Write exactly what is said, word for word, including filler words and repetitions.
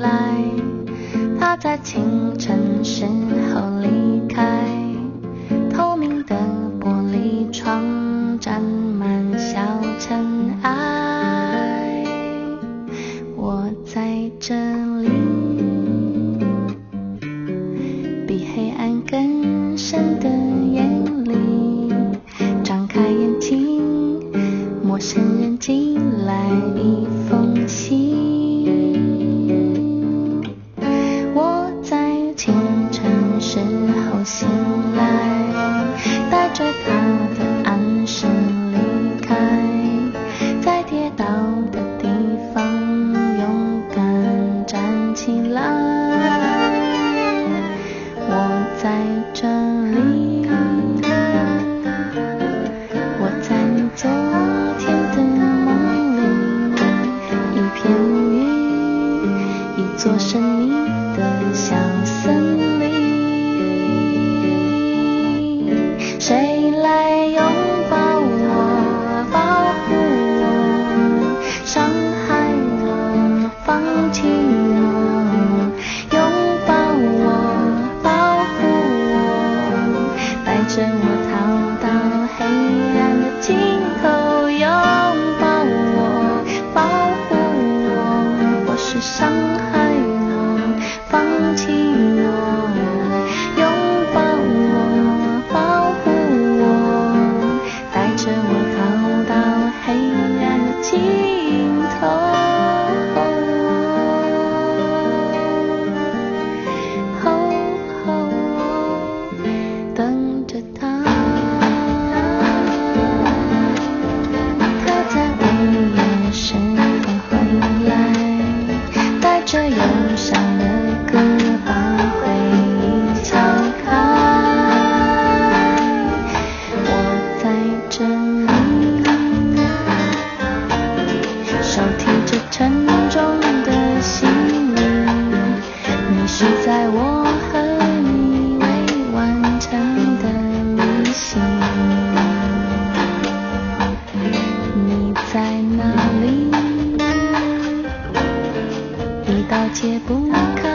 来，他在清晨时候离开，透明的玻璃窗沾满小尘埃，我在这里，比黑暗更深的夜里，张开眼睛，陌生人寄来一封信，我在清晨时候醒来，带着他的暗示离开，在跌倒的地方勇敢站起来，我在这里，我在你昨天的梦里，一片乌云，一座神秘的小森林，谁来拥抱我，保护我，伤害我，放弃我，拥抱我，保护我，带着我逃到黑暗的尽头，拥抱我，保护我，或是伤害我，放弃我，拥抱我，保护我，带着我逃到黑暗的尽头，等着他，他在午夜时分回来，带着忧伤的歌把回忆敲开，我在这里，手提着沉重的行李，你是在我和你未完成的旅行，你在哪里？一道解不开